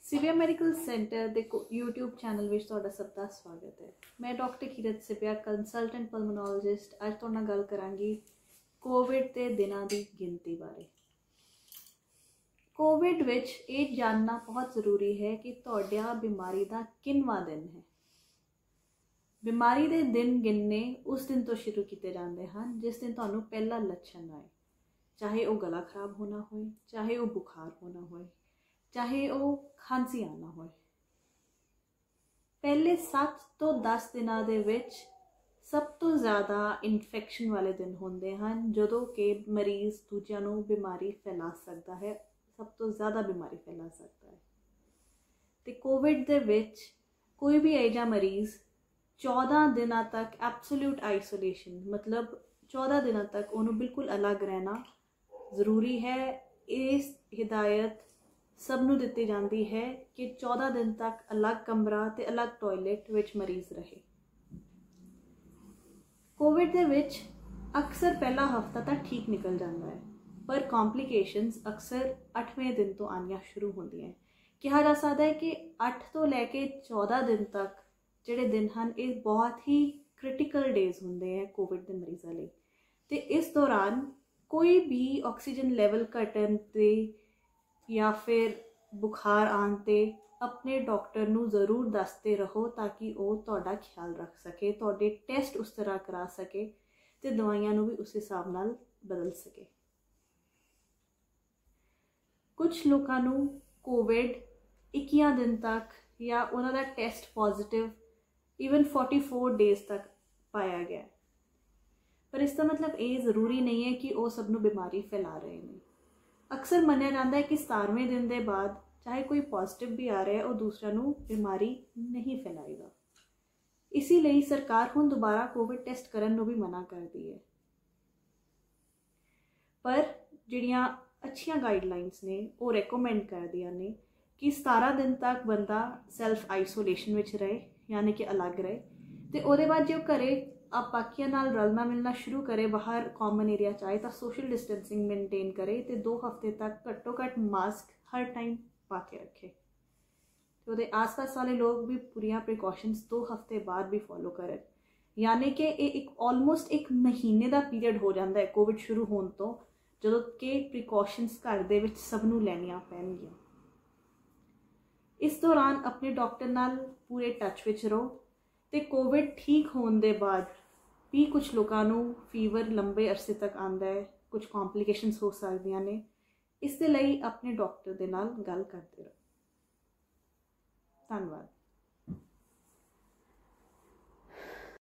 सिविया medical centre के YouTube channel में तुहाडा सब का स्वागत है। मैं doctor Kirat Sivia consultant pulmonologist अज तुहाडे नाल गल करांगी कोविड के दिनों की गिनती बारे। कोविड विच ये जानना बहुत जरूरी है कि तुहाडा बीमारी का किनवा दिन है। बीमारी के दिन गिनने उस दिन तो शुरू किए जाते हैं जिस दिन तुहानू पहला लक्षण आए, चाहे वह गला खराब होना हो, चाहे वह बुखार होना हो, चाहे वो खांसी आना हो। पहले 7 तो 10 दिनों के विच सब तो ज़्यादा इन्फेक्शन वाले दिन होंगे हैं जदों कि मरीज़ दूजिਆਂ ਨੂੰ बीमारी फैला सकता है, सब तो ज़्यादा बीमारी फैला सकता है। तो कोविड के विच कोई भी ऐजा मरीज़ 14 दिनों तक एब्सोल्यूट आइसोलेशन मतलब 14 दिनों तक उन्होंने बिल्कुल अलग रहना ज़रूरी है। इस हिदायत सबनों दी जाती है कि 14 दिन तक अलग कमरा ते अलग टॉयलेट विच मरीज़ रहे। कोविड के विच अक्सर पहला हफ्ता तक ठीक निकल जाता है, पर कॉम्प्लीकेशंस अक्सर 8वें दिन तो आनिया शुरू होंदी हैं। कहा जा सकता है कि 8 तो लैके 14 दिन तक जिहड़े दिन हैं ये बहुत ही क्रिटिकल डेज होंदे हैं कोविड के मरीज़ों लई। ते इस दौरान कोई भी ऑक्सीजन लैवल घटन ते या फिर बुखार आने अपने डॉक्टर नू जरूर दसते रहो ताकि वो तुहाडा ख्याल रख सके, तुहाडे टेस्ट उस तरह करा सके ते दवाइयां नू भी उस हिसाब नाल बदल सके। कुछ लोगों नू कोविड 21 दिन तक या उन्होंने टेस्ट पॉजिटिव इवन 44 डेज तक पाया गया, पर इसका मतलब ये ज़रूरी नहीं है कि वो सबनों बीमारी फैला रहे हैं। अक्सर मन्निया जाता है कि 17वें दिन के बाद चाहे कोई पॉजिटिव भी आ रहा है और दूसरा नू बीमारी नहीं फैलाएगा। इसीलिए सरकार हुण दोबारा कोविड टेस्ट करन नू भी मना कर दी है, पर जिहड़ियां अच्छियां गाइडलाइंस ने वो रेकमेंड कर दिया ने कि 17 दिन तक बंदा सैल्फ आइसोलेशन में रहे, यानी कि अलग रहे। तो उसके बाद जो घरे आप बाकियां नाल रलना मिलना शुरू करे, बाहर कॉमन एरिया चाहे तो सोशल डिस्टेंसिंग मेनटेन करे, तो 2 हफ्ते तक घट्टो घट्ट मास्क हर टाइम पा के रखे। तो वो आस पास वाले लोग भी पूरियां प्रिकॉशनस 2 हफ्ते बाद भी फॉलो करें, यानी कि एक ऑलमोस्ट 1 महीने का पीरियड हो जाता है कोविड शुरू होने तो जो कि प्रिकॉशनस घर दे विच सबनों लैनियां पैणगियां। इस दौरान अपने डॉक्टर नाल पूरे टच विच रहो। तो कोविड ठीक होने के बाद भी कुछ लोगों को फीवर लंबे अरसे तक आता है, कुछ कॉम्प्लीकेशंस हो सकदियां ने। इसके लिए अपने डॉक्टर के नाल गल करते रहो। धन्यवाद।